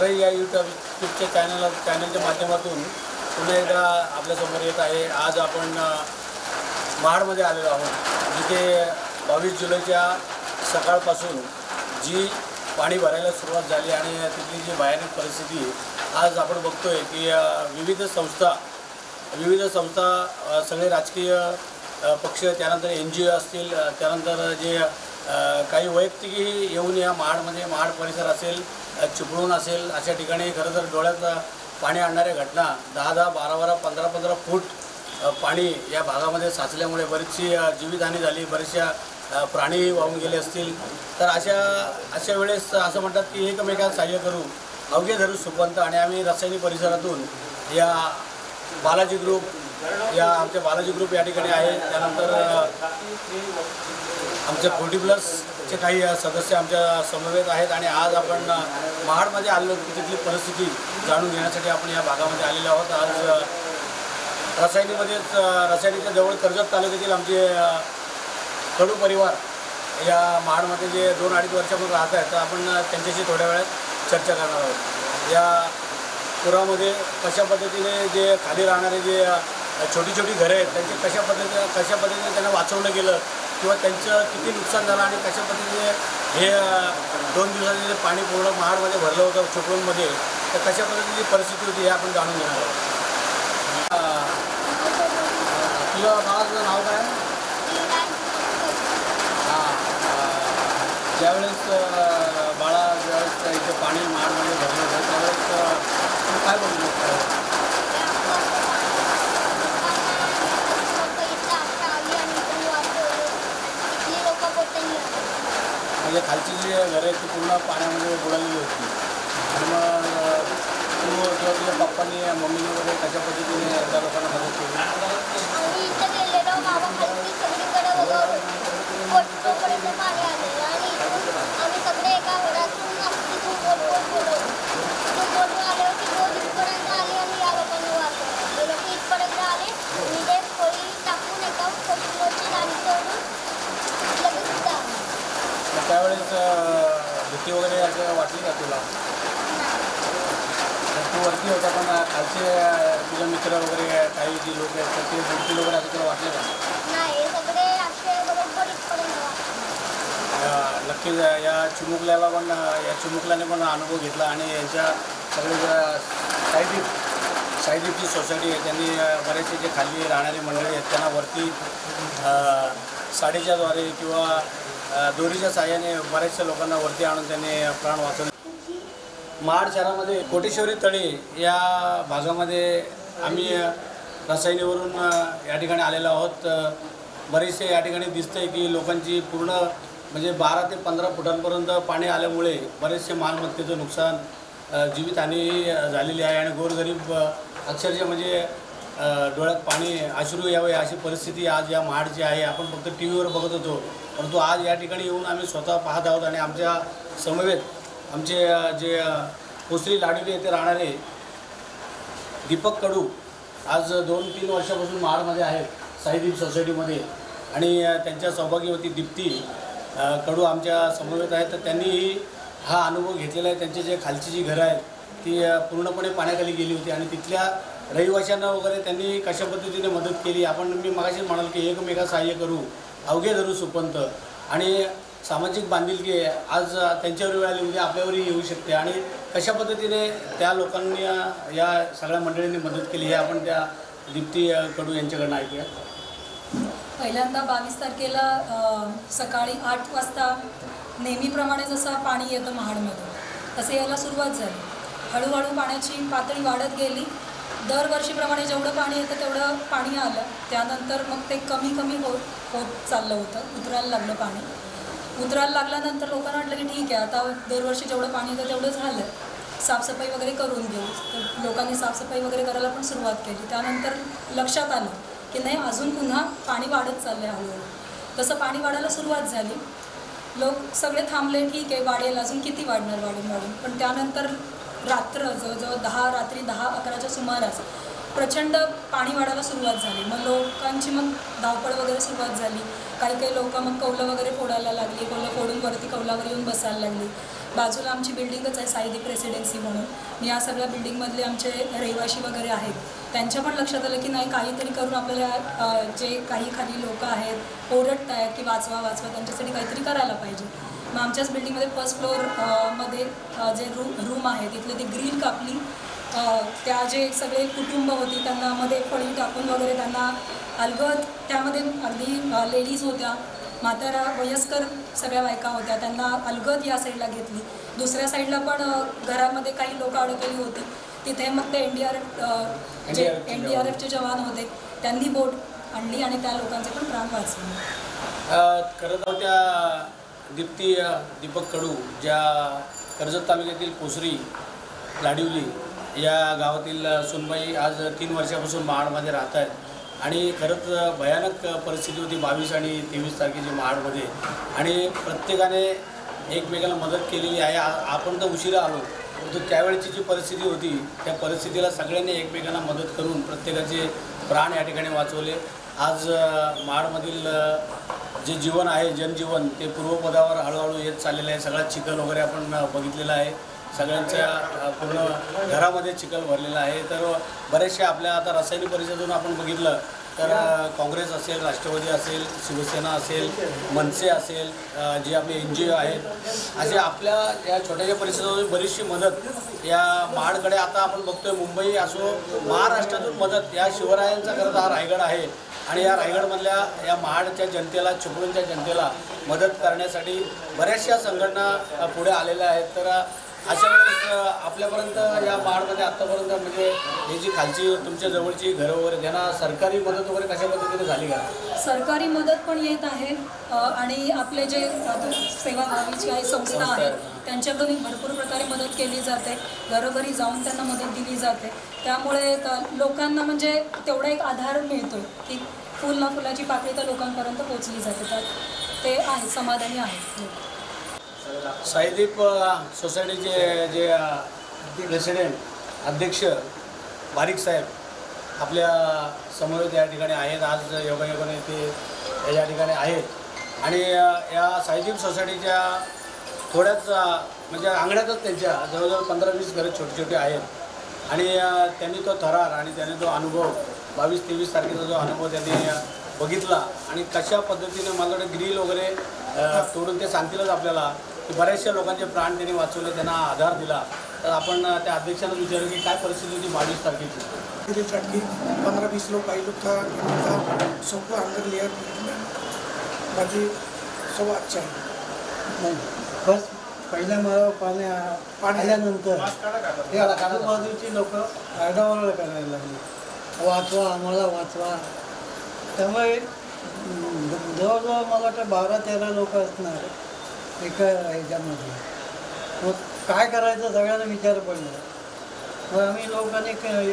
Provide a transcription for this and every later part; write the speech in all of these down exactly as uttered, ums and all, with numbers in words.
खरं या YouTube यूट्यूबच्या channel चॅनलच्या माध्यमातून पुन्हा एकदा आपल्यासमोर येत आहे। आज आपण महाडमध्ये आलेलो आहोत, जिथे बावीस जुलैच्या सकाळपासून जी पाणी भरायला सुरुवात झाली आणि तिथली जी भयानक परिस्थिती आज आपण बघतोय की विविध संस्था विविध संस्था सगळे राजकीय पक्ष, त्यानंतर एन जी ओ असतील, त्यानंतर जे काही वैयक्तिकही येऊन या महाडमध्ये महाड परिसर असेल, चिपळूण असेल, अशा ठिकाणी खरं तर डोळ्यात पाणी आणणाऱ्या घटना दहा दहा बारा बारा पंधरा पंधरा फूट पाणी या भागामध्ये साचल्यामुळे बरीचशी जीवितहानी झाली, बरेचशा प्राणी वाहून गेले असतील। तर अशा अशा वेळेस असं म्हणतात की एकमेकांना सहाय्य करू अवघे धरू सुपंत। आणि आम्ही रसायनी परिसरातून या बालाजी ग्रुप या आमचे बालाजी ग्रुप या ठिकाणी आहे, त्यानंतर आमचे फोर्टी प्लसचे काही सदस्य आमच्या समवेत आहेत। आणि आज आपण महाडमध्ये आलो की तिथली परिस्थिती जाणून घेण्यासाठी आपण या भागामध्ये आलेलो आहोत। आज रसायनीमध्येच रसायनीच्या जवळ कर्जत तालुक्यातील आमचे कडू परिवार या महाडमध्ये जे दोन अडीच वर्षापासून राहत आहेत, तर आपण त्यांच्याशी थोड्या वेळात चर्चा करणार आहोत। या पुरामध्ये कशा पद्धतीने जे खाली राहणारे जे छोटी छोटी घरं आहेत त्यांचे कशा पद्धतीने कशा पद्धतीने त्यांना वाचवलं गेलं किंवा त्यांचं किती नुकसान झालं आणि कशा पद्धतीने हे दोन दिवसांचे जे पाणी पूर्ण महाडमध्ये भरलं होतं चिपळूणमध्ये, तर कशा पद्धतीची परिस्थिती होती हे आपण जाणून घेणार आहोत। तुझं बाळाचं नाव काय? हां, ज्यावेळेस बाळा ज्यावेळेस इथे पाणी महाडमध्ये भरलं होतं त्यावेळेस तुम्ही काय बोलू शकता? म्हणजे खालची जी घरं आहेत ती पूर्ण पाण्यामध्ये बुडालेली होती। आणि मग तू किंवा तुझ्या पप्पांनी मम्मीने वगैरे कशा पद्धतीने त्या लोकांना मदत केली? आम्ही इथं गेलेलो, मामा खाली सगळीकडे वगैरे पोटपर्यंत पाणी आलेलं आणि आम्ही सगळे एका घरातून तिथून बोट बोट बोललो तिथून बोट आले होते, बोट इथपर्यंत आले आणि या लोकांनी वाचवलं। हे लोक इथपर्यंत आले आणि ते खोली टाकून एका खोलीवरची गाडी सोडून लगेच इथं आले। त्यावेळेस भीती वगैरे असं वाटली का तुला? तू वरती होता पण खालचे तुझे मित्र वगैरे काही जी लोक आहेत तर ते बुडतील वगैरे असं तुला वाटलं का? नाही, सगळे असे बरोबर इथपर्यंत वाचले। नक्कीच या चिमुकल्याला पण या चिमुकल्याने पण अनुभव घेतला आणि यांच्या सगळे साईदीप साईदीपची सोसायटी आहे, त्यांनी बरेचसे जे खाली राहणारी मंडळी आहेत त्यांना वरती साडीच्याद्वारे किंवा दोरीच्या साहाय्याने बऱ्याचशा लोकांना वरती आणून त्यांनी प्राण वाचवले। महाड शहरामध्ये कोटेश्वरी तळे या भागामध्ये आम्ही रसायनीवरून या ठिकाणी आलेलो आहोत। बरेचसे या ठिकाणी दिसतंय की लोकांची पूर्ण म्हणजे बारा ते पंधरा फुटांपर्यंत पाणी आल्यामुळे बरेचसे मालमत्तेचं नुकसान, जीवितहानी झालेली आहे आणि गोरगरीब अक्षरशः म्हणजे डोळ्यात पाणी अश्रू यावे अशी परिस्थिती आज या महाडची आहे। आपण फक्त टी व्हीवर बघत होतो, परंतु आज या ठिकाणी येऊन आम्ही स्वतः पाहत आहोत। आणि आमच्या समवेत आमचे जे कोसरी लाडवी येथे राहणारे दीपक कडू आज दोन तीन वर्षापासून महाडमध्ये आहेत साईदीप सोसायटीमध्ये, आणि त्यांच्या सौभाग्यवती दीप्ती कडू आमच्या समवेत आहेत। तर त्यांनी हा अनुभव घेतलेला आहे। त्यांचे जे खालची जी घरं आहेत ती पूर्णपणे पाण्याखाली गेली होती आणि तिथल्या रहिवाशांना वगैरे त्यांनी कशा पद्धतीने मदत केली। आपण मी मगाशी म्हणाल की एकमेका सहाय्य करू अवघे धरू सुपंत, आणि सामाजिक बांधिलकी आज त्यांच्यावर वेळ आली उद्या आपल्यावरही येऊ शकते। आणि कशा पद्धतीने त्या लोकांनी या सगळ्या मंडळींनी मदत केली हे आपण त्या दीप्ती कडू यांच्याकडनं ऐकूया। पहिल्यांदा बावीस तारखेला सकाळी आठ वाजता नेहमीप्रमाणे जसं पाणी येतं महाडमध्ये तसं यायला सुरुवात झाली। हळूहळू पाण्याची पातळी वाढत गेली। दरवर्षीप्रमाणे जेवढं पाणी येतं तेवढं पाणी आलं, त्यानंतर मग ते कमी कमी होत होत चाललं होतं, उतरायला लागलं पाणी। उतरायला लागल्यानंतर लोकांना वाटलं की ठीक आहे आता दरवर्षी जेवढं पाणी येतं तेवढं झालं, साफसफाई वगैरे करून घेऊ। तर लोकांनी साफसफाई वगैरे करायला पण सुरुवात केली। त्यानंतर लक्षात आलं की नाही अजून पुन्हा पाणी वाढत चाललं आहे हळूहळू। तसं पाणी वाढायला सुरुवात झाली, लोक सगळे थांबले, ठीक आहे वाढेल अजून किती वाढणार वाढून वाढून। पण त्यानंतर रात्र जवळजवळ दहा रात्री दहा अकराच्या सुमारास प्रचंड पाणी वाढायला सुरुवात झाली। मग लोकांची मग धावपळ वगैरे सुरुवात झाली। काही काही लोक मग कौलं वगैरे फोडायला लागली, कौलं फोडून वरती कौलावर येऊन बसायला लागली. बाजूला आमची बिल्डिंगच आहे साईदीप रेसिडेन्सी म्हणून. या सगळ्या बिल्डिंगमधले आमचे रहिवाशी वगैरे आहेत, त्यांच्या पण लक्षात आलं की नाही काहीतरी करून आपल्याला जे काही खाली लोक आहेत ओरडत आहेत की वाचवा वाचवा त्यांच्यासाठी काहीतरी करायला पाहिजे. मग आमच्याच बिल्डिंगमध्ये फर्स्ट फ्लोअर मध्ये जे रूम रूम आहे तिथले ती ग्रिल कापली. त्या जे सगळे कुटुंब होती त्यांना मध्ये फळी टाकून वगैरे त्यांना अलगद, त्यामध्ये अगदी लेडीज होत्या, म्हातारा वयस्कर सगळ्या बायका होत्या, त्यांना अलगद या साईडला घेतली. दुसऱ्या साईडला पण घरामध्ये काही लोक अडकलेली होती, तिथे मग ते एन डी आर एफ जे एन डी आर एफचे जवान होते त्यांनी बोट आणली आणि त्या लोकांचे पण प्राण वाचले. खरं तर त्या दीप्ती दीपक कडू ज्या कर्जत तालुक्यातील पोसरी लाडिवली या गावातील सुनबाई आज तीन वर्षापासून महाडमध्ये राहत आहेत. आणि खरंच भयानक परिस्थिती होती बावीस आणि तेवीस तारखेची महाडमध्ये, आणि प्रत्येकाने एकमेकाला मदत केलेली आहे. आपण तर उशिरा आलो, परंतु त्यावेळेची जी परिस्थिती होती त्या परिस्थितीला सगळ्यांनी एकमेकांना मदत करून प्रत्येकाचे प्राण या ठिकाणी वाचवले. आज महाडमधील जे जीवन आहे जनजीवन ते पूर्वपदावर हळूहळू येत चाललेलं आहे. सगळा चिखल वगैरे आपण बघितलेला आहे, सगळ्यांच्या पूर्ण घरामध्ये चिखल भरलेला आहे. तर बरेचशा आपल्या आता रसायनी परिषदेतून आपण बघितलं तर काँग्रेस असेल, राष्ट्रवादी असेल, शिवसेना असेल, मनसे असेल, जे आपले एन जी ओ आहेत, असे आपल्या या छोट्याशा परिषदेतून बरीचशी मदत या महाडकडे आता आपण बघतोय. मुंबई असो, महाराष्ट्रातून मदत या शिवरायांचा खरं हा रायगड आहे, आणि या रायगडमधल्या या महाडच्या जनतेला, चिपळूणच्या जनतेला मदत करण्यासाठी बऱ्याचशा संघटना पुढे आलेल्या आहेत. तर अशा वेळेस आपल्यापर्यंत या महाडमध्ये आत्तापर्यंत म्हणजे ही जी खालची तुमच्या जवळची घरं वगैरे त्यांना सरकारी मदत वगैरे कशा पद्धतीने झाली का? सरकारी मदत पण येत आहे, आणि आपले जे सेवाभावीची काही संस्था आहेत त्यांच्याकडून भरपूर प्रकारे मदत केली जाते. घरोघरी जाऊन त्यांना मदत दिली जाते. त्यामुळे लोकांना म्हणजे तेवढा एक आधार मिळतो की फुल ना फुलाची पाकळी तर लोकांपर्यंत पोचली जाते. तर ते आहे, समाधानी आहेत. साईदीप सोसायटीचे जे प्रेसिडेंट अध्यक्ष बारीक साहेब आपल्या समवेत या ठिकाणी आहेत. आज योगायोगाने ते या ठिकाणी आहेत, आणि या साईदीप सोसायटीच्या थोड्याच म्हणजे अंगणातच त्यांच्या जवळजवळ पंधरा वीस घरं छोटी छोटी आहेत. आणि त्यांनी तो थरार आणि त्यांनी तो अनुभव बावीस तेवीस तारखेचा जो अनुभव त्यांनी बघितला, आणि कशा पद्धतीने मला वाटतं ग्रिल वगैरे तोडून ते सांगतीलच आपल्याला की बऱ्याचशा लोकांचे प्राण त्यांनी वाचवले, त्यांना आधार दिला. तर आपण त्या अध्यक्षांना विचारलं की काय परिस्थिती होती बावीस तारखेची. की पंद्रह बीस लोग आई लोग था, सबको अंदर लिया, बाकी सब अच्छा है. नाही बस पहिल्या मला पाणी आल्यानंतर हे आजूबाजूची लोक आरडाओरडा करायला लागली, वाचवा आम्हाला वाचवा. त्यामुळे जवळजवळ मला वाटतं बारा तेरा लोक असणार एका ह्याच्यामध्ये. मग काय करायचं सगळ्यांना विचार पडला. मग आम्ही लोकांनी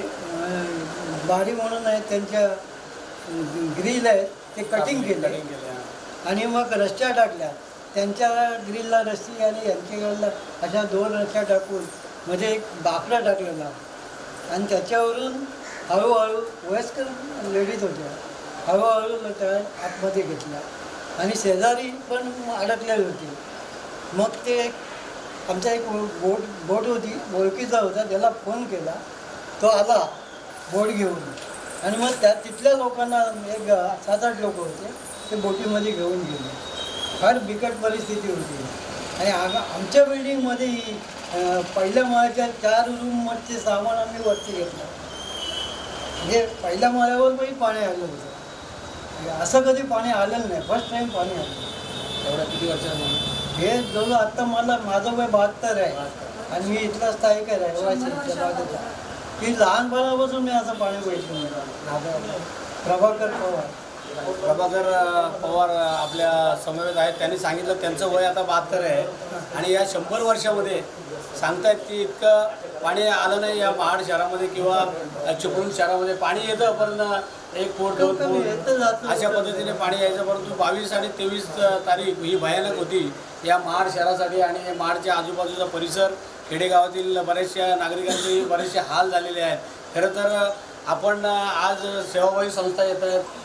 बारी म्हणून आहेत त्यांच्या ग्रिल आहेत ते कटिंग केले, आणि मग रस्त्या टाकल्या. त्यांच्या ग्रिलला रस्सी आणि यांच्या ग्रिलला अशा दोन रस्त्या टाकून मध्ये एक बाकडा टाकलेला, आणि त्याच्यावरून हळूहळू वयस्कर लेडीज होत्या हळूहळू त्या आतमध्ये घेतल्या, आणि शेजारी पण अडकलेली होती. मग ते आमचा एक बोट बोट होती ओळखीचा होता, त्याला फोन केला, तो आला बोट घेऊन, आणि मग त्या तिथल्या लोकांना एक सात आठ लोक होते ते बोटीमध्ये घेऊन गेले. फार बिकट परिस्थिती होती. आणि आग आमच्या बिल्डिंगमध्येही पहिल्या माळ्याच्या चार रूममध्ये सामान आम्ही वरती घेतलं. म्हणजे पहिल्या माळ्यावर पण पाणी आलं होतं. असं कधी पाणी आलेलं नाही, फर्स्ट टाईम पाणी आलं. एवढ्या किती वर्षांमध्ये हे जवळ आत्ता मला माझं वय बहात्तर आहे, आणि मी इथला स्थायिक आहे रहिवासी बाजूचा. की लहानपणापासून मी असं पाणी बघितलं. प्रभाकर पवार प्रभाकर पवार आपल्या समवेत आहेत. त्यांनी सांगितलं त्यांचं वय आता बहात्तर आहे, आणि या शंभर वर्षामध्ये सांगतायत की इतकं पाणी आलं नाही या महाड शहरामध्ये किंवा चिपळूण शहरामध्ये. पाणी येतं पण एक फूट दोन फूट अशा पद्धतीने पाणी यायचं. परंतु बावीस आणि तेवीस तारीख ही भयानक होती या महाड शहरासाठी, आणि महाडच्या आजूबाजूचा परिसर, खेडेगावातील बऱ्याचशा नागरिकांचे बरेचसे हाल झालेले आहेत. खरं तर आपण आज सेवाभावी संस्था येत आहेत,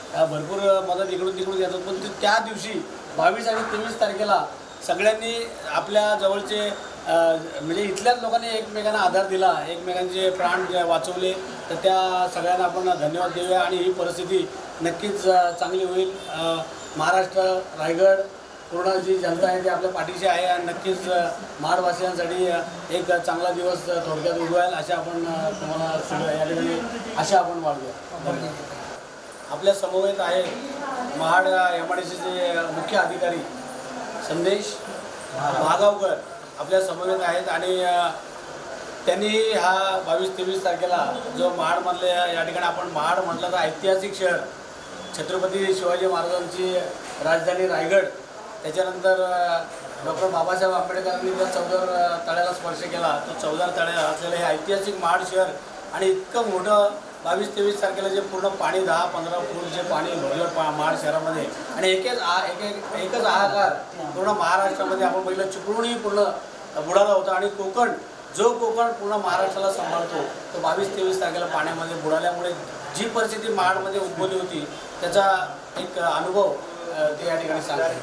अ, भरपूर मदत इकडून तिकडून येतात, पण ते त्या दिवशी बावीस आणि तेवीस तारखेला सगळ्यांनी आपल्या जवळचे अ, म्हणजे इथल्याच लोकांनी एकमेकांना आधार दिला, एकमेकांचे प्राण जे वाचवले, तर त्या सगळ्यांना आपण धन्यवाद देऊया. आणि ही परिस्थिती नक्कीच अ, चांगली होईल. अ, महाराष्ट्र, रायगड, पूर्ण जी जनता आहे ती आपल्या पाठीशी आहे आणि नक्कीच अ, महाडवासियांसाठी अ, एक चांगला दिवस थोडक्यात उजवेल अशा आपण अ, तुम्हाला सगळं या ठिकाणी आशा आपण बाळगूया. आपल्या समवेत आहे महाड एम आय डी सीचे मुख्य अधिकारी संदेश महागावकर आपल्या समवेत आहेत. आणि अ, त्यांनी हा बावीस तेवीस तारखेला जो महाडमधल्या या ठिकाणी आपण महाड म्हटलं तर ऐतिहासिक शहर, छत्रपती शिवाजी महाराजांची राजधानी रायगड, त्याच्यानंतर डॉक्टर बाबासाहेब आंबेडकरांनी ज्या चौदार तळ्याला स्पर्श केला तो चौदार तळ्या असलेलं हे ऐतिहासिक महाड शहर आणि इतकं मोठं बावीस तेवीस तारखेला जे पूर्ण पाणी दहा पंधरा फूट जे पाणी भरलं पा महाड शहरामध्ये आणि एकच आ एक एक एकच हाहाकार पूर्ण महाराष्ट्रामध्ये आपण पहिलं चिपळूणही पूर्ण बुडाला होता. आणि कोकण जो कोकण पूर्ण महाराष्ट्राला सांभाळतो तो बावीस तेवीस तारखेला पाण्यामध्ये बुडाल्यामुळे जी परिस्थिती महाडमध्ये उद्भवली होती त्याचा एक अनुभव ते या ठिकाणी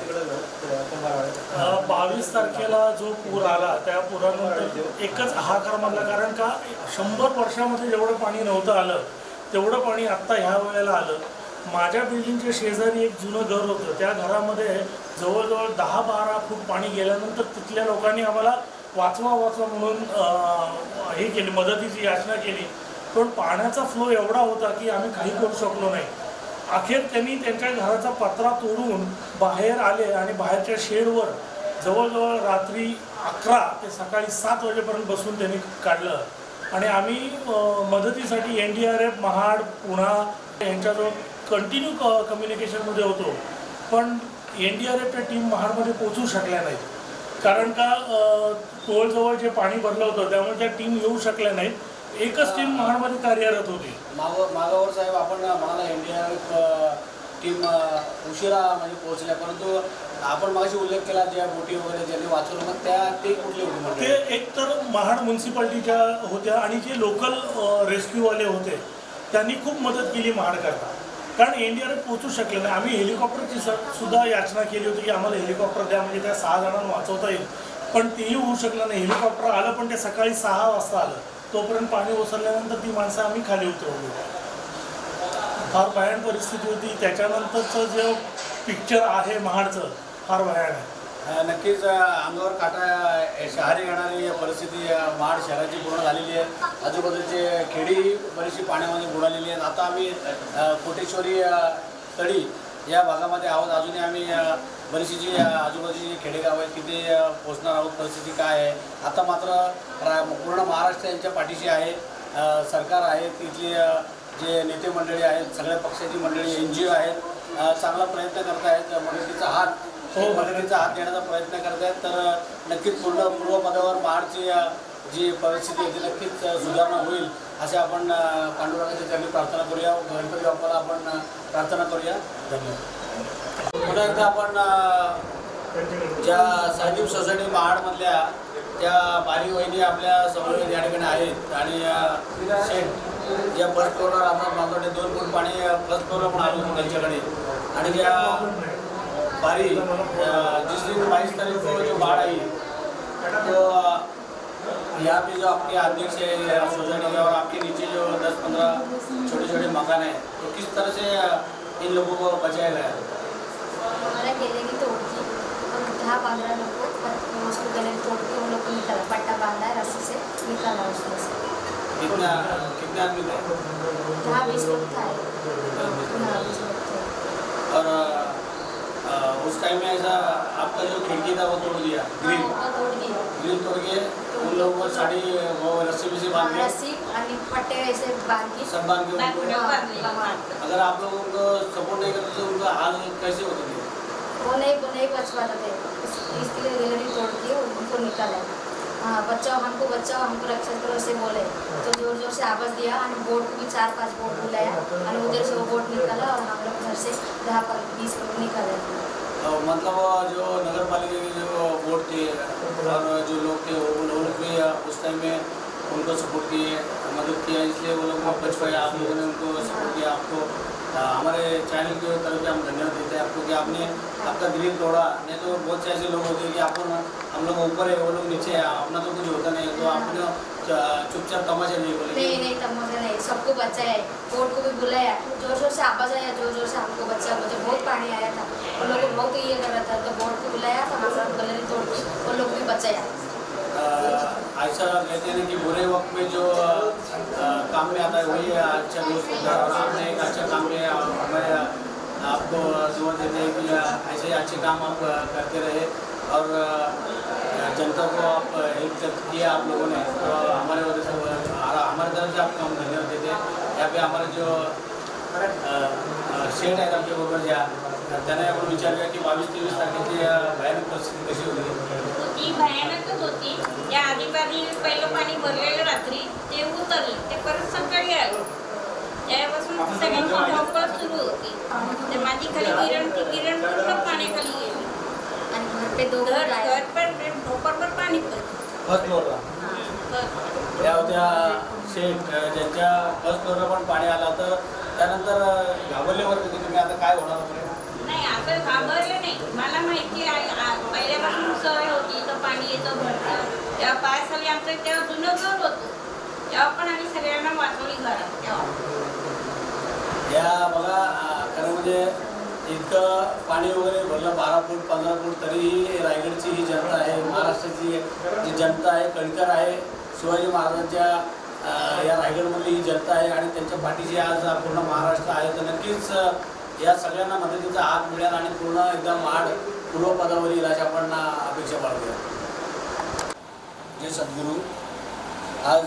सांगतात. बावीस तारखेला जो पूर आला त्या पुरानंतर एकच हाहाकार मानला, कारण का शंभर वर्षामध्ये जेवढं पाणी नव्हतं आलं तेवढं पाणी आत्ता ह्या वेळेला आलं. माझ्या बिल्डिंगच्या शेजारी एक जुनं घर होतं, त्या घरामध्ये जवळजवळ दहा बारा फूट पाणी गेल्यानंतर तिथल्या लोकांनी आम्हाला वाचवा वाचवा म्हणून हे केली, मदतीची याचना केली, पण पाण्याचा फ्लो एवढा होता की आम्ही काही करू शकलो नाही. अखेर त्यांनी त्यांच्या घराचा पत्रा तोडून बाहेर आले आणि बाहेरच्या शेडवर जवळजवळ रात्री अकरा ते सकाळी सात वाजेपर्यंत बसून त्यांनी काढलं. आणि आम्ही मदतीसाठी N D R F, Mahad, Pune यांच्याजवळ कंटिन्यू क कम्युनिकेशनमध्ये होतो, पण एन डी आर एफच्या टीम महाडमध्ये पोचू शकल्या नाहीत, कारण का टोलजवळ जे पाणी भरलं होतं त्यामुळे त्या टीम येऊ शकल्या नाहीत. एकच टीम महाडमध्ये कार्यरत होती. माग मागावर साहेब आपण म्हणाला N D R F team उशिरा म्हणजे पोहोचल्या, परंतु आपण मागाशी उल्लेख केला ज्या बोटी वगैरे ज्यांनी वाचवलं मग त्या ते कुठले होते? ते एक तर महाड म्युन्सिपाल्टीच्या होत्या आणि जे लोकल रेस्क्यूवाले होते त्यांनी खूप मदत केली महाडकरता, कारण एन डी आर एफ पोचू शकले नाही. आम्ही हेलिकॉप्टरची सुद्धा याचना केली होती की आम्हाला हेलिकॉप्टर द्या म्हणजे त्या सहा जणांना वाचवता येईल, पण तेही होऊ शकलं नाही. हेलिकॉप्टर आलं पण ते सकाळी सहा वाजता आलं, तोपर्यंत पाणी ओसरल्यानंतर ती माणसं आम्ही खाली उतरवली. फार भयान परिस्थिती होती. त्याच्यानंतरचं जे पिक्चर आहे महाडचं फार भयान आहे. नक्कीच अंगावर काटा शहरी येणारी परिस्थिती महाड शहराची पूर्ण झालेली आहे. आजूबाजूचे खेडी बरीचशी पाण्यामध्ये बुडालेली आहेत. आता आम्ही कोटेश्वरी तळी या भागामध्ये आहोत. अजूनही आम्ही बरीचशी जी आजूबाजूची खेडेगाव आहेत तिथे पोहोचणार आहोत. परिस्थिती काय आहे आता मात्र रा पूर्ण महाराष्ट्र यांच्या पाठीशी आहे, सरकार आहे, तिथली जे नेते मंडळी आहेत, सगळ्या पक्षाची मंडळी, एन जी ओ आहेत, चांगला प्रयत्न करत आहेत. मदतीचा हात हो मदतीचा हात देण्याचा प्रयत्न करत आहेत. तर नक्कीच पूर्ण पूर्वपदावर महाडची जी परिस्थिती आहे ती नक्कीच सुधारणा होईल असे आपण पांडुरंगाच्या चरणी प्रार्थना करूया. गणपती बाप्पाला आपण प्रार्थना करूया. धन्यवाद. पुन्हा एकदा आपण ज्या सायदीप सोसायटी महाडमधल्या त्या बारी वहिनी आपल्या समोर या ठिकाणी आहेत आणि शेठ ज्या फर्स्ट फ्लोअरला राहतात माझ्याकडे दोन फूट पाणी फर्स्ट फ्लोअरला पण आलं होतं त्यांच्याकडे. आणि ज्या बारी जिस दिन बाईस तारीख को जो बाढ़ आई तो यहाँ पे जो आपके अध्यक्ष है सोसाइटी के और आपके नीचे जो दस पंद्रह छोटे छोटे मकान हैं तो किस तरह से इन लोगों को बचाया गया? हमारा केले की तोड़ की दहा पंद्रह लोग को उसको गले तोड़ के उन लोग को निकाला, पट्टा बांधा है रस्सी से निकाला उसमें से. कितना कितने आदमी थे? दहा बीस लोग थे. हाँ बीस लोग थे. और आ, उस टाइम में ऐसा आपका जो खिड़की था वो तोड़ दिया, ग्रिल तोड़ दिया, ग्रिल तोड़ के उन लोगों को साड़ी वो रस्सी भी से बांध के रस्सी और पट्टे ऐसे बांध के सब बांध के उनको, अगर आप लोग उनको सपोर्ट नहीं करते तो उनका हाल कैसे होता थे? वो नहीं वो नहीं बच पाते थे, इसलिए गैलरी तोड़ के उनको निकाला. हाँ बचाओ हमको, बचाओ हमको, रक्षा करो ऐसे बोले तो जोर जोर से आवाज़ दिया और बोट को भी चार पांच बोट बुलाया और उधर से वो बोट निकाला और हम लोग घर से दहा बीस लोग निकाले. मतलब जो नगर पालिका के जो बोर्ड थे और जो लोग थे वो लोग भी उस टाइम में उनको सपोर्ट किए, मदद किया, इसलिए वो लोग बच पाए। आप लोगों ने उनको सपोर्ट किया। आपको हमारे चैनल की तरफ से हम धन्यवाद देते हैं आपको कि आपने आपका ग्रिल तोड़ा। नहीं तो बहुत से ऐसे लोग होते हैं कि आपको हम लोग ऊपर है, वो लोग नीचे है, अपना तो कुछ होता नहीं, तो आपने चुपचाप तमाशा नहीं बोले? नहीं नहीं तमाशा नहीं, सबको बचाया, बोर्ड को भी बुलाया, जोर जोर से आवाज आया, जोर जोर से हमको बच्चा, मुझे बहुत पानी आया था, उन लोग को बहुत ये कर रहा था, तो बोर्ड को बुलाया, हमारा गैलरी तोड़ के उन लोग को भी बचाया। ऐसा कहते हैं कि बुरे वक्त में जो आ, काम में आता है वही अच्छा दोस्त होता है, और आपने एक अच्छा काम किया। हमें आपको दुआ देते हैं कि ऐसे अच्छे काम आप करते रहे, और जनता को आप हेल्प किया आप लोगों ने, तो हमारे वजह से हमारे तरफ से आपको हम धन्यवाद देते हैं। यहाँ पे हमारे जो शेड आहेत आमच्या बरोबर ज्या, त्याने आपण विचारूया की बावीस तेवीस तारखेची भयानक परिस्थिती कशी होती? ती भयानकच होती. त्या आधीपाधी पहिलं पाणी भरलेलं रात्री ते उतरलं, ते परत सकाळी आलं. त्यापासून सगळ्यांची धावपळ सुरू होती. ते माझी खाली गिरण ती गिरण पूर्ण पाण्याखाली गेली आणि घर पे दो घर घर पण ढोपरभर पाणी पडलं. फर्स्ट फ्लोअरला त्या होत्या शेठ, ज्यांच्या फर्स्ट फ्लोअरला पण पाणी आलं, तर त्यानंतर घाबरले वरती की तुम्ही आता काय होणार होतं? नाही, असं घाबरलं नाही. मला माहिती आहे, पहिल्यापासून सवय होती, इथं पाणी येतं भरतं. तेव्हा पायाखाली आमचं तेव्हा जुनं घर होतं, तेव्हा पण आम्ही सगळ्यांना वाचवली घरात. तेव्हा या बघा, खरं म्हणजे इतकं पाणी वगैरे भरलं, बारा फूट पंधरा फूट, तरीही रायगडची ही जनता आहे, महाराष्ट्राची जी जनता आहे, कणकर आहे, शिवाजी महाराजांच्या या रायगडमधली ही जनता आहे, आणि त्यांच्या पाठीशी आज पूर्ण महाराष्ट्र आहे. तर नक्कीच या सगळ्यांना मदतीचा हात मिळेल आणि पूर्ण एकदम महाड पूर्वपदावर येईल अशी आपण अपेक्षा बाळगूया. जय सद्गुरू. आज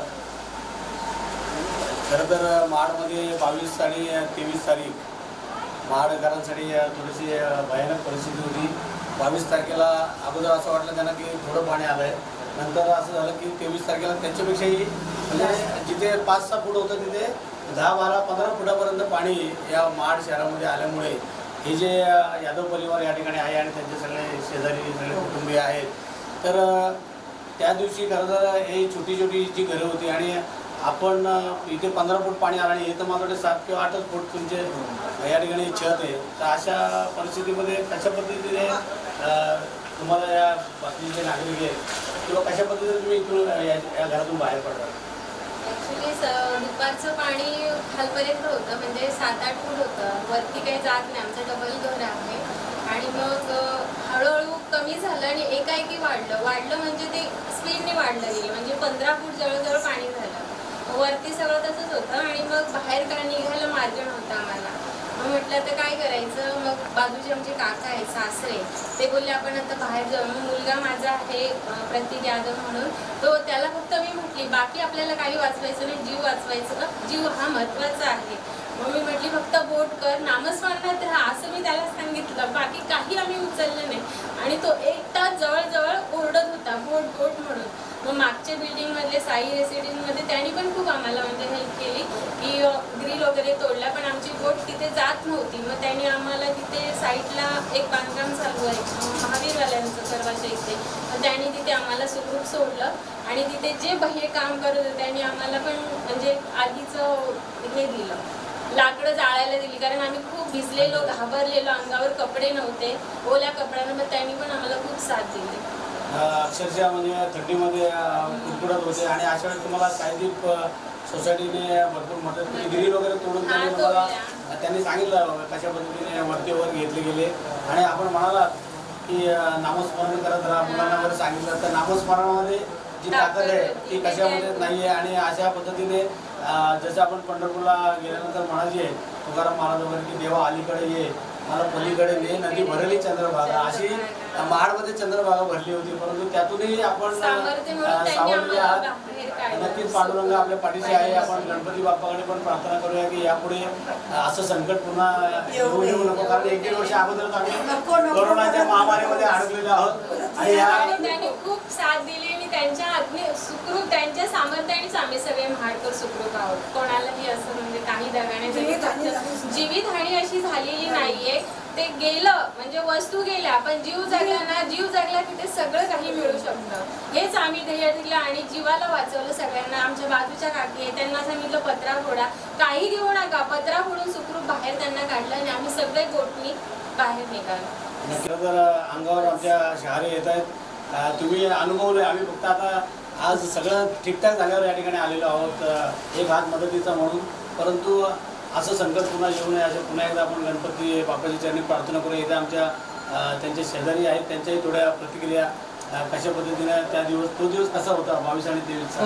खरं तर महाडमध्ये बावीस आणि तेवीस तारीख महाडकरांसाठी थोडीशी भयानक परिस्थिती होती. बावीस तारखेला अगोदर असं वाटलं त्यांना की थोडं पाणी आलं आहे, नंतर असं झालं की तेवीस तारखेला त्याच्यापेक्षाही म्हणजे जिथे पाच सहा फूट होतं तिथे दहा बारा पंधरा फुटापर्यंत पाणी या महाड शहरामध्ये आल्यामुळे हे जे यादव परिवार या ठिकाणी आहे आणि त्यांचे सगळे शेजारी सगळे कुटुंबीय आहेत, तर त्या दिवशी खरं तर ही छोटी छोटी जी घरं होती, आणि आपण इथे पंधरा फूट पाणी आलं आणि इथं माझ्याकडे सात किंवा आठच फूट तुमचे या ठिकाणी छत आहे. तर अशा परिस्थितीमध्ये कशा पद्धतीने तुम्हाला या बाकीचे नागरिक आहेत किंवा कशा पद्धतीने तुम्ही इथून या घरातून बाहेर पडता? ॲक्च्युली स दुपारचं पाणी खालपर्यंत होतं, म्हणजे सात आठ फूट होतं, वरती काही जात नाही, आमचं डबल घर आहे. आणि मग हळूहळू कमी झालं आणि एकाएकी वाढलं वाढलं म्हणजे ते स्पीडने वाढलं गेलं, म्हणजे पंधरा फूट जवळजवळ पाणी झालं. वरती सगळं तसंच होतं, आणि मग बाहेर काय निघायला मार्ग नव्हता आम्हाला. मग म्हटलं आता काय करायचं. मग बाजूचे आमचे काका आहेत सासरे, ते बोलले आपण आता बाहेर जाऊ. मग मुलगा माझा आहे प्रतीक यादव म्हणून, तो त्याला फक्त मी म्हटली बाकी आपल्याला काही वाचवायचं नाही, जीव वाचवायचं, जीव हा महत्त्वाचा आहे. मग मी म्हटली फक्त बोट कर, नामस्मरणात राहा, असं मी त्याला सांगितलं. बाकी काही आम्ही उचललं नाही. आणि तो एक तास जवळजवळ ओरडत होता बोट बोट म्हणून. मग मागच्या बिल्डिंगमधले साई रेसिडेन्समध्ये त्यांनी पण खूप आम्हाला म्हणजे हेल्प केली की ग्रिल वगैरे तोडला, पण आमची बोट तिथे जात नव्हती. मग त्यांनी आम्हाला तिथे साईडला एक बांधकाम चालू आहे महावीरवाल्यांचं सर्वांच्या इथे, मग त्यांनी तिथे आम्हाला सुखरूप सोडलं. आणि तिथे जे बाह्य काम करत होते त्यांनी आम्हाला पण म्हणजे आधीचं हे दिलं, लाकडं जाळायला दिली, कारण आम्ही खूप भिजलेलो, घाबरलेलो, अंगावर कपडे नव्हते, ओल्या कपड्यांना. मग त्यांनी पण आम्हाला खूप साथ दिली. अक्षरशः म्हणजे थंडीमध्ये कुडकुडत होते, आणि अशा वेळेस तुम्हाला सायदीप सोसायटीने भरपूर मदत केली, गिरी वगैरे तोडून त्यांनी तुम्हाला त्यांनी सांगितलं कशा पद्धतीने वरती वर घेतले गेले. आणि आपण म्हणालात की नामस्मरण करत राहा, मुलांना वगैरे सांगितलं, तर नामस्मरणामध्ये जी ताकद आहे ती कशामध्ये नाही आहे. आणि अशा पद्धतीने जसं आपण पंढरपूरला गेल्यानंतर म्हणायचे तुकाराम महाराज वगैरे की देवा अलीकडे ये, मला पलीकडे ने, नदी भरली चंद्रभागा, अशी महाडमध्ये चंद्रभागा भरली होती, परंतु त्यातूनही आपण सावरलेले आहात. नक्कीच पांडुरंग आपल्या पाठीशी आहे. आपण गणपती बाप्पाकडे पण प्रार्थना करूया की यापुढे असं संकट पुन्हा येऊ येऊ नको, कारण एक दीड वर्ष अगोदरच आम्ही कोरोनाच्या महामारीमध्ये अडकलेलो आहोत. आणि त्यांनी खूप साथ दिली, आणि त्यांच्या आज्ञे सुखरूप त्यांच्या सामर्थ्यानेच आम्ही सगळे महाडकर सुखरूप आहोत. कोणालाही असं म्हणजे काही दगाण्यासाठी जीवितहानी अशी झालेली नाहीये. ते गेलं म्हणजे वस्तू गेल्या, पण जीव जगला ना, जीव जगला की ते सगळं काही मिळू शकतं. हेच आम्ही ध्येय दिलं आणि जीवाला वाचवलं सगळ्यांना. आमच्या बाजूच्या काकी आहे त्यांना सांगितलं पत्रा फोडा, काही घेऊ नका, पत्रा फोडून सुखरूप बाहेर त्यांना काढलं आणि आम्ही सगळे गोटनी बाहेर निघालो. खरं तर अंगावर आमच्या शहारे येत आहेत. तुम्ही अनुभवले, आम्ही फक्त आता आज सगळं ठीकठाक झाल्यावर या ठिकाणी आलेलो आहोत एक हात मदतीचा म्हणून. परंतु असं संकट पुन्हा येऊ नये असं पुन्हा एकदा आपण गणपती बाप्पाची चरणी प्रार्थना करू. इथं आमच्या त्यांचे शेजारी आहेत, त्यांच्याही थोड्या प्रतिक्रिया कशा पद्धतीने त्या दिवस तो दिवस कसा होता बावीस आणि तेवीसचा.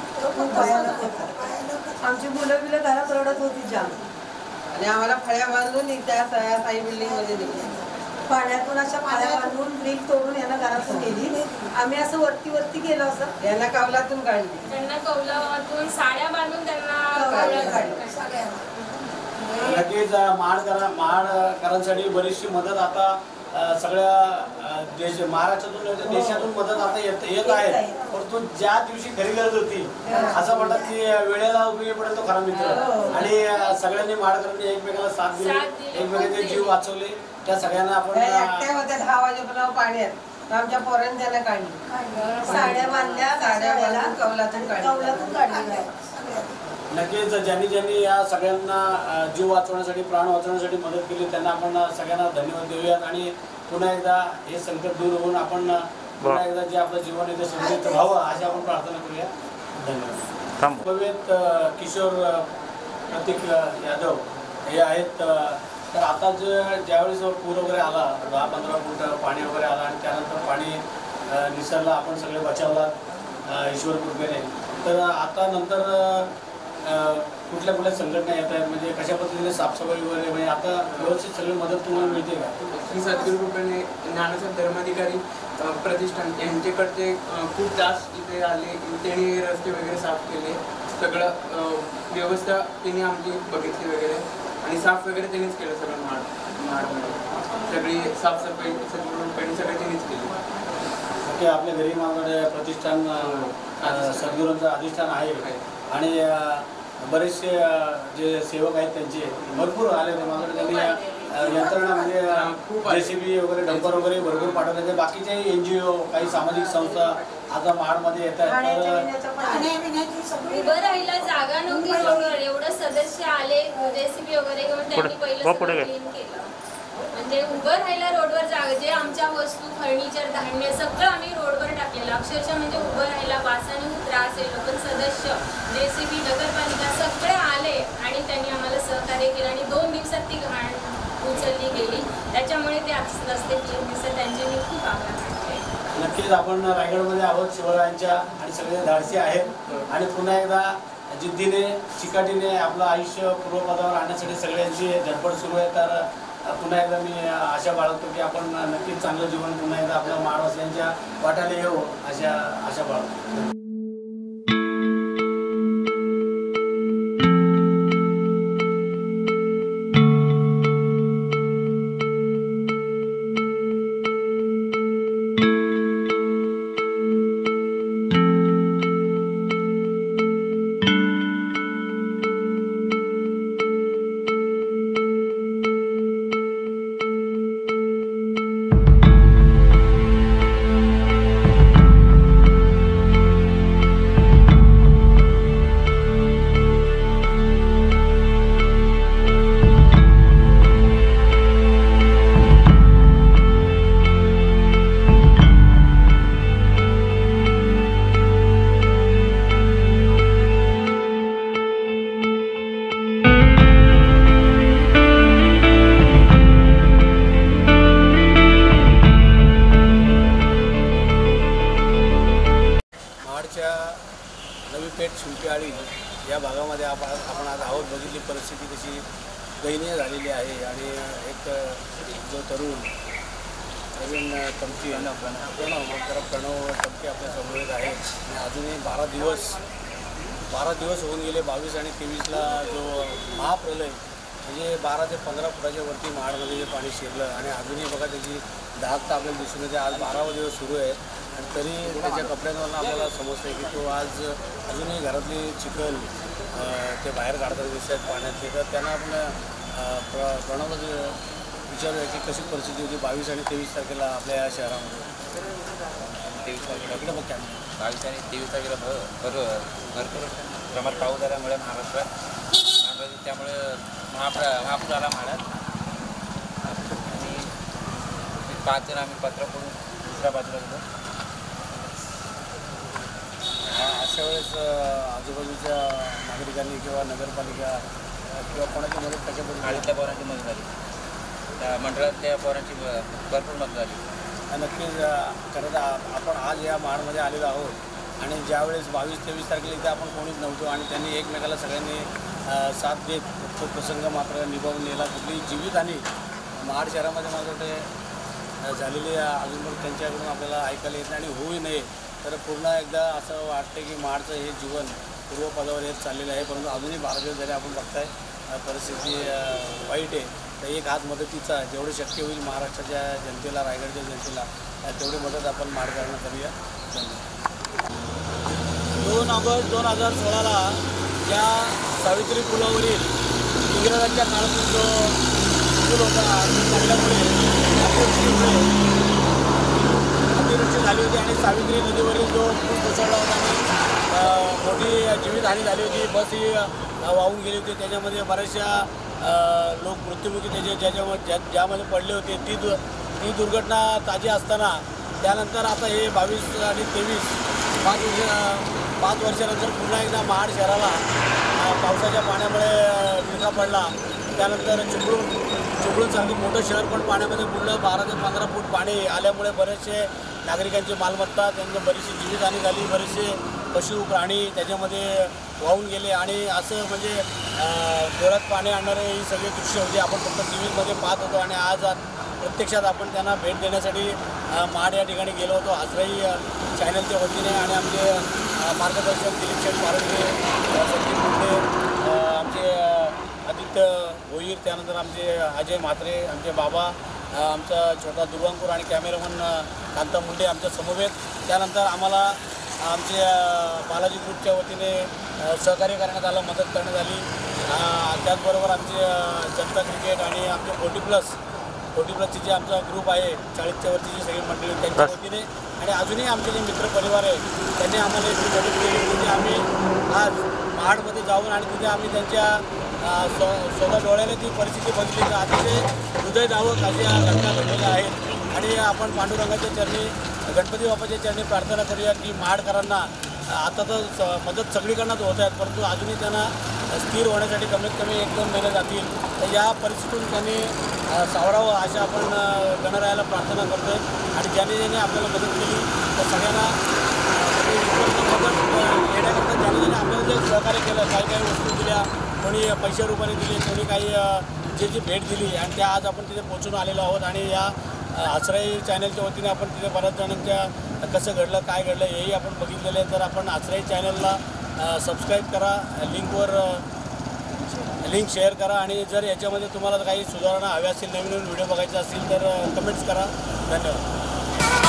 आमची मुलं बिलं घरात रडत होती जाम आणि आम्हाला फळ्या बांधून त्या साई बिल्डिंगमध्ये दिली. पाण्यातून अशा फळ्या बांधून ग्रिल तोडून यांना घरातून गेली. आम्ही असं वरती वरती गेलो, असं यांना कौलातून काढली, त्यांना कौलातून साड्या बांधून त्यांना काढली. नक्कीच महाडकरा महाडकरांसाठी बरीचशी मदत आता सगळ्या देश महाराष्ट्रातून देशातून मदत आता येत येत आहे. परंतु ज्या दिवशी खरी गरज होती असं म्हणतात की वेळेला उपयोगी पडेल तो खरा मित्र. आणि सगळ्यांनी महाडकरांनी एकमेकाला साथ दिली, एकमेकांचे जीव वाचवले. त्या सगळ्यांना आपण दहा वाजेपर्यंत पाण्यात आमच्या पोरांनी त्यांना काढली, साड्या बांधल्या, साड्या बांधून कौलातून कौलातून काढली. नक्कीच ज्यांनी ज्यांनी या सगळ्यांना जीव वाचवण्यासाठी प्राण वाचवण्यासाठी मदत केली त्यांना आपण सगळ्यांना धन्यवाद देऊयात. आणि पुन्हा एकदा हे संकट दूर होऊन आपण पुन्हा एकदा जे आपलं जीवन आहे ते सुरक्षित राहावं अशी आपण प्रार्थना करूया. धन्यवाद. भव्यत किशोर प्रतीक यादव हे आहेत. तर आता जे ज्यावेळेस पूर वगैरे आला, दहा पंधरा फूट पाणी वगैरे आला आणि त्यानंतर पाणी निसरलं, आपण सगळे बचावलात ईश्वर कृपेने. तर आता नंतर कुठल्या कुठल्या संघटना येत आहेत, म्हणजे कशा पद्धतीने साफसफाई वगैरे, म्हणजे आता व्यवस्थित सगळी मदत तुम्हाला मिळते का? श्री सद्गुरू कृपेने ज्ञानसाहेब धर्माधिकारी प्रतिष्ठान यांच्याकडचे खूप तास इथे आले, त्यांनी रस्ते वगैरे साफ केले, सगळं व्यवस्था त्यांनी आमची बघितली वगैरे आणि साफ वगैरे त्यांनीच केलं सगळं. महाड महाडमध्ये सगळी साफसफाई सद्गुरू कृपेने सगळं त्यांनीच केली. ओके, आपल्या घरी माझ्याकडे प्रतिष्ठान सद्गुरूंचं अधिष्ठान आहे आणि बरेचसे जे सेवक आहेत त्यांचे भरपूर आले होते माझ्याकडे. त्यांनी यंत्रणा म्हणजे जे सी बी वगैरे डंपर वगैरे भरपूर पाठवले. बाकीच्याही एन जी ओ काही सामाजिक संस्था आता महाडमध्ये येत आहेत. उभं राहायला जागा नव्हती रोडवर, एवढं सदस्य आले जेसीबी वगैरे घेऊन त्यांनी पहिलं क्लीन केलं. म्हणजे उभं राहायला रोडवर जागा, जे आमच्या वस्तू फर्निचर धान्य सगळं आम्ही रोडवर टाकलेलं. अक्षरशः म्हणजे उभं राहायला वासाने खूप त्रास येतो. पण सदस्य जेसीबी नगरपालिका सगळे आले आणि त्यांनी आम्हाला सहकार्य केलं आणि दोन दिवसात ती घाण उचलली गेली. त्याच्यामुळे ते रस्ते क्लीन दिसत, त्यांचे मी खूप आभार मानते. नक्कीच आपण रायगडमध्ये आहोत शिवरायांच्या आणि सगळे धाडसी आहेत आणि पुन्हा एकदा जिद्दीने चिकाटीने आपलं आयुष्य पूर्वपदावर आणण्यासाठी सगळ्यांची धडपड सुरू आहे. तर पुन्हा एकदा मी आशा बाळगतो की आपण नक्कीच चांगलं जीवन पुन्हा एकदा आपल्या महाराष्ट्रांच्या वाट्याला येऊ अशा आशा बाळगतो. शिंपीआळी या भागामध्ये आपण आपण आज आहोत. बघितली परिस्थिती कशी दयनीय झालेली आहे आणि एक जो तरुण नवीन तमकी प्रणव तर प्रणव तमकी आपल्या समोर आहे आणि अजूनही बारा दिवस बारा दिवस होऊन गेले. बावीस आणि तेवीसला जो महाप्रलय म्हणजे बारा ते पंधरा फुटाच्या वरती महाडमध्ये जे पाणी शिरलं आणि अजूनही बघा त्याची धाक तर आपल्याला दिसून येते. आज बारावा दिवस सुरू आहे आणि तरी त्याच्या कपड्यांवरून आपल्याला समजतं की तो आज अजूनही घरातली चिखल ते बाहेर काढताना दिसत आहेत पाण्यातले. तर त्यांना आपण प्र प्रणवला विचारूया की कशी परिस्थिती होती बावीस आणि तेवीस तारखेला आपल्या या शहरामध्ये. तेवीस तारखेला इकडे बघ काय बावीस आणि तेवीस तारखेला भर भरपूर प्रमाणात पाऊस झाल्यामुळे महाराष्ट्रात त्यामुळे महाप्र महापूर आला म्हाडात आणि पाच जण आम्ही पत्र करून दुसऱ्या बाजूला गेलो. अशा वेळेस आजूबाजूच्या नागरिकांनी किंवा नगरपालिका किंवा कोणाची मदत कशाबद्दल आळीतल्या पोरांची मदत झाली, त्या मंडळातल्या पोरांची भरपूर मदत झाली. नक्कीच खरं तर आपण आज या महाडमध्ये आलेलो आहोत आणि ज्यावेळेस बावीस तेवीस तारखेला इथे आपण कोणीच नव्हतो आणि त्यांनी एकमेकाला सगळ्यांनी साथ देत तो प्रसंग मात्र निभावून नेला. कुठली जीवितहानी महाड शहरामध्ये माझं ते झालेली अजून पण त्यांच्याकडून आपल्याला ऐकायला येत नाही आणि होऊ नये. तर पुन्हा एकदा असं वाटतं की महाडचं हे जीवन पूर्वपदावर येत चाललेलं आहे. परंतु अजूनही बारा दिवस झाले आपण बघताय परिस्थिती वाईट आहे. तर एक हात मदतीचा जेवढी शक्य होईल महाराष्ट्राच्या जनतेला, रायगडच्या जनतेला तेवढी मदत आपण महाडकरांना करूया. दोन ऑगस्ट दोन हजार सोळाला या सावित्री पुलावरील इंग्रजांच्या काळातून जो पूल होता लागल्यामुळे अतिवृष्टी झाली होती आणि सावित्री नदीवरील जो पूल कोसळला होता आणि मोठी जीवितहानी झाली होती. बस ही वाहून गेली होती. त्याच्यामध्ये बऱ्याचशा लोक मृत्युमुखी त्याचे ज्याच्यामध्ये ज्या ज्यामध्ये पडले होते. ती दु ती दुर्घटना ताजी असताना त्यानंतर आता हे बावीस आणि तेवीस पाच वर्ष पाच वर्षानंतर पुन्हा एकदा महाड शहराला पावसाच्या पाण्यामुळे विळखा पडला. त्यानंतर चिपळूण चिपळूण सारखं मोठं शहर पण पाण्यामध्ये बुडलं. बारा ते पंधरा फूट पाणी आल्यामुळे बरेचसे नागरिकांची मालमत्ता, त्यांची बरीचशी जीवितहानी झाली. बरेचसे पशु प्राणी त्याच्यामध्ये वाहून गेले आणि असं म्हणजे डोळ्यात पाणी आणणारे ही सगळी दृश्य होती. आपण फक्त टी व्हीमध्ये पाहत होतो आणि आज प्रत्यक्षात आपण त्यांना भेट देण्यासाठी महाड या ठिकाणी गेलो होतो. आजराई चॅनलच्या वतीने आणि आमचे मार्गदर्शक दिलीप शेठ पारंगे, संदीप मुंडे, आमचे आदित्य भोईर, त्यानंतर आमचे अजय म्हात्रे, आमचे बाबा, आमचा छोटा दुर्वांकूर आणि कॅमेरामन कांता मुंडे आमच्या समवेत. त्यानंतर आम्हाला आमचे बालाजी ग्रुपच्या वतीने सहकार्य करण्यात आलं, मदत करण्यात आली. त्याचबरोबर आमचे जनता क्रिकेट आणि आमचे फोर्टी प्लस फोर्टी प्लसचे जे आमचा ग्रुप आहे चाळीसच्या वरची सगळी मंडळी त्यांच्या वतीने आणि अजूनही आमचे जे मित्र परिवार आहे त्यांनी आम्हाला इथे मदत केली. तिथे आम्ही आज महाडमध्ये जाऊन आणि तिथे आम्ही त्यांच्या स्व स्वतः डोळ्याने ती परिस्थिती बघितली. तर अतिशय हृदयधावक अशा घटना घडलेल्या आहेत आणि आपण पांडुरंगाच्या चरणी, गणपती बाप्पाच्या चरणी प्रार्थना करूया की महाडकरांना आता तर मदत सगळीकडनंच होत आहेत, परंतु अजूनही त्यांना स्थिर होण्यासाठी कमीत कमी एक दोन महिने जातील. तर या परिस्थितीतून त्यांनी सावरावं अशा आपण गणरायाला प्रार्थना करतो आहे आणि ज्याने ज्याने आपल्याला मदत केली तर सगळ्यांना मदत येण्याकरता ज्याने ज्याने आपल्याला जे सहकार्य केलं, काही काही वस्तू दिल्या, कोणी पैशा रुपयाने दिली, कोणी काही जे जी भेट दिली आणि त्या आज आपण तिथे पोचून आलेलो आहोत. आणि या आसराई चॅनलच्या वतीने आपण तिथे बऱ्याच जणांच्या कसं घडलं, काय घडलं हेही आपण बघितलेलं आहे. तर आपण आसराई चॅनलला सबस्क्राईब करा, लिंकवर लिंक शेअर करा आणि जर याच्यामध्ये तुम्हाला काही सुधारणा हव्या असतील, नवीन नवीन व्हिडिओ बघायचे असतील तर कमेंट्स करा. धन्यवाद.